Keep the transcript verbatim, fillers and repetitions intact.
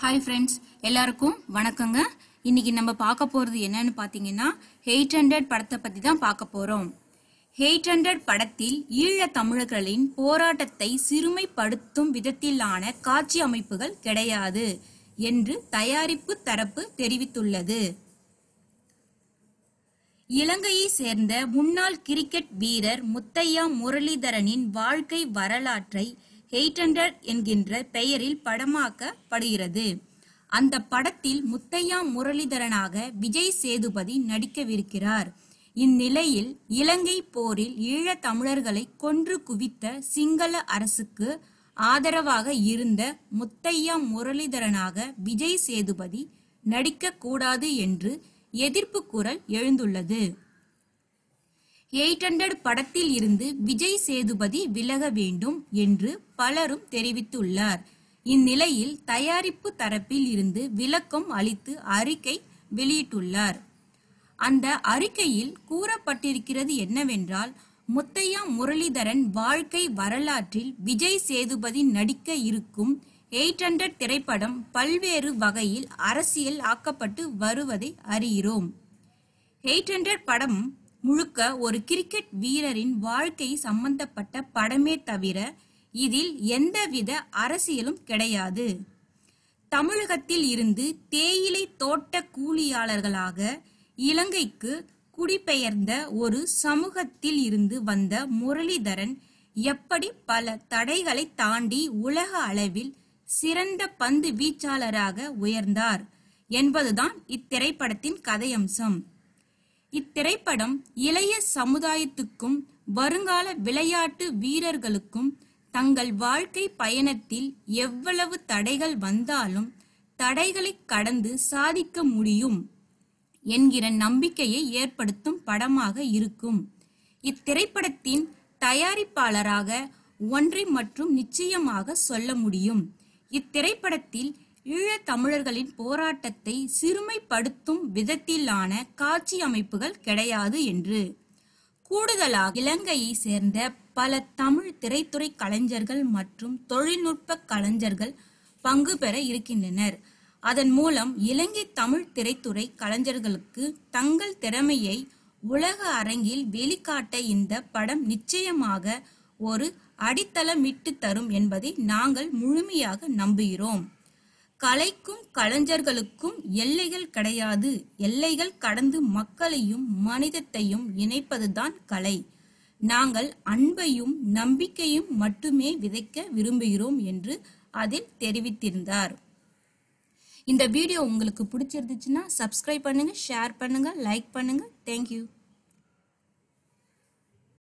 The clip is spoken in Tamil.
हाय फ्रेंड्स எல்லாருக்கும் வணக்கங்க. இன்னைக்கு நம்ம பார்க்க போறது என்னன்னு பாத்தீங்கன்னா எயிட் ஹண்ட்ரட் படத்தை பத்தி தான் பார்க்க போறோம். எயிட் ஹண்ட்ரட் படத்தில் ஈழ தமிழர்களின் போராட்டத்தை சிறுமைப்படுத்தும் விதத்திலான காட்சி அமைப்புகள் கிடையாது என்று தயாரிப்பு தரப்பு தெரிவித்துள்ளது. இலங்கையை சேர்ந்த முன்னாள் கிரிக்கெட் வீரர் முத்தையா முரளிதரனின் வாழ்க்கை வரலாற்றை எயிட் ஹண்ட்ரட் என்கின்ற பெயரில் படமாக்கப்படுகிறது. அந்த படத்தில் முத்தையா முரளிதரனாக விஜய் சேதுபதி நடிக்கவிருக்கிறார். இந்நிலையில் இலங்கை போரில் ஈழத் தமிழர்களை கொன்று குவித்த சிங்கள அரசுக்கு ஆதரவாக இருந்த முத்தையா முரளிதரனாக விஜய் சேதுபதி நடிக்க கூடாது என்று எதிர்ப்பு குரல் எழுந்துள்ளது. எயிட் ஹண்ட்ரட் படத்தில் இருந்து விஜய் சேதுபதி விலக வேண்டும் என்று பலரும் தெரிவித்துள்ளார். இந்நிலையில் தயாரிப்பு தரப்பில் இருந்து விளக்கம் அளித்து அறிக்கை வெளியிட்டுள்ளார். அந்த அறிக்கையில் கூறப்பட்டிருக்கிறது என்னவென்றால், முத்தையா முரளிதரன் வாழ்க்கை வரலாற்றில் விஜய் சேதுபதி நடிக்க இருக்கும் எயிட் ஹண்ட்ரட் திரைப்படம் பல்வேறு வகையில் அரசியல் ஆக்கப்பட்டு வருவதை அறிகிறோம். எயிட் ஹண்ட்ரட் படம் முழுக்க ஒரு கிரிக்கெட் வீரரின் வாழ்க்கை சம்பந்தப்பட்ட படமே தவிர இதில் எந்தவித அரசியலும் கிடையாது. தமிழகத்தில் இருந்து தேயிலை தோட்ட கூலியாளர்களாக இலங்கைக்கு குடிபெயர்ந்த ஒரு சமூகத்தில் இருந்து வந்த முரளிதரன் எப்படி பல தடைகளை தாண்டி உலக அளவில் சிறந்த பந்து வீச்சாளராக உயர்ந்தார் என்பதுதான் இத்திரைப்படத்தின் கதையம்சம். இத்திரைப்படம் இளைய சமுதாயத்துக்கும் வருங்கால விளையாட்டு வீரர்களுக்கும் தங்கள் வாழ்க்கை பயணத்தில் எவ்வளவு தடைகள் வந்தாலும் தடைகளை கடந்து சாதிக்க முடியும் என்கிற நம்பிக்கையை ஏற்படுத்தும் படமாக இருக்கும். இத்திரைப்படத்தின் தயாரிப்பாளராக ஒன்றை மற்றும் நிச்சயமாக சொல்ல முடியும். இத்திரைப்படத்தில் ஈழத் தமிழர்களின் போராட்டத்தை சிறுமைப்படுத்தும் விதத்திலான காட்சி அமைப்புகள் கிடையாது என்று. கூடுதலாக இலங்கையை சேர்ந்த பல தமிழ் திரைத்துறை கலைஞர்கள் மற்றும் தொழில்நுட்ப கலைஞர்கள் பங்கு பெற இருக்கின்றனர். அதன் மூலம் இலங்கை தமிழ் திரைத்துறை கலைஞர்களுக்கு தங்கள் திறமையை உலக அரங்கில் வெளிக்காட்ட இந்த படம் நிச்சயமாக ஒரு அடித்தளமிட்டு தரும் என்பதை நாங்கள் முழுமையாக நம்புகிறோம். கலைக்கும் கலைஞர்களுக்கும் எல்லைகள் கிடையாது. எல்லைகள் கடந்து மக்களையும் மனிதத்தையும் இணைப்பதுதான் கலை. நாங்கள் அன்பையும் நம்பிக்கையும் மட்டுமே விதைக்க விரும்புகிறோம் என்று அதில் தெரிவித்திருந்தார். இந்த வீடியோ உங்களுக்கு பிடிச்சிருந்துச்சுன்னா சப்ஸ்கிரைப் பண்ணுங்க, ஷேர் பண்ணுங்க, லைக் பண்ணுங்க. தேங்க்யூ.